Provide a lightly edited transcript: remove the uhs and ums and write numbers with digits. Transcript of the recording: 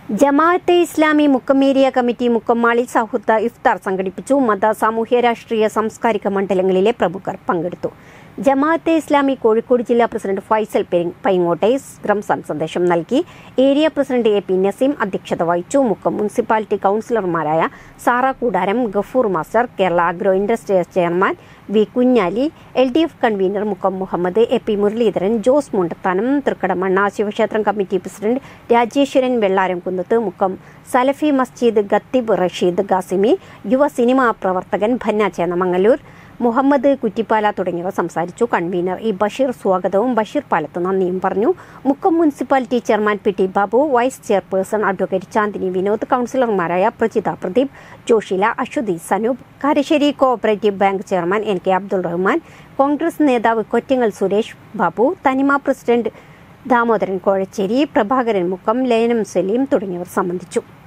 Jamaat-e Islami Mukkam area committee Mukkam മാളിൽ സൗഹൃദ ഇഫ്താർ സംഘടിപ്പിച്ചു. മത, സാമൂഹ്യ, രാഷ്ട്രീയ, സാംസ്കാരിക മണ്ഡലങ്ങളിലെ പ്രമുഖർ പങ്കെടുത്തു. ജമാഅത്തെ ഇസ്ലാമി കോഴിക്കോട് ജില്ലാ പ്രസിഡന്റ് ഫൈസൽ പൈങ്ങോട്ടെ റംസാൻ സന്ദേശം നൽകി. Area president A P Naseem അധ്യക്ഷത വഹിച്ചു. മുക്കം മുനിസിപ്പാലിറ്റി കൌൺസിലർമാരായ Sara Koodaram, Gafoor master, Kerala agro industries chairman V Kunhali, LDF convener Mukkam Muhammad, A P Muraleedharan, Jose Mundathanam, Thrikkadamanna ശിവക്ഷേത്രം കമ്മിറ്റി പ്രസിഡന്റ് രാജേശ്വരൻ വെള്ളാരംകുന്നത്ത്, മുക്കം സലഫി മസ്ജിദ് ഖത്തീബ് റഷീദ് ഖാസിമി, യുവ സിനിമാ പ്രവർത്തകൻ ഭന്ന ചേന്നമംഗലൂർ, മുഹമ്മദ് കുറ്റിപ്പാല തുടങ്ങിയവർ സംസാരിച്ചു. കൺവീനർ ഇ ബഷീർ സ്വാഗതവും ബഷീർ പാലത്ത് നന്ദിയും പറഞ്ഞു. Mukkam municipality chairman PT Babu, vice chairperson advocate Chandini Vinod, കൌൺസിലർമാരായ Prajitha Pradeep, Joshila, Aswathi Sanoop, Karassery cooperative bank chairman NK Abdul Rahman, Congress നേതാവ് കൊറ്റിങ്ങൽ സുരേഷ് ബാബു, തനിമ പ്രസിഡന്റ് ദാമോദരൻ കോഴച്ചേരി, പ്രഭാകരൻ മുക്കം, ലയനം സലീം തുടങ്ങിയവർ സംബന്ധിച്ചു.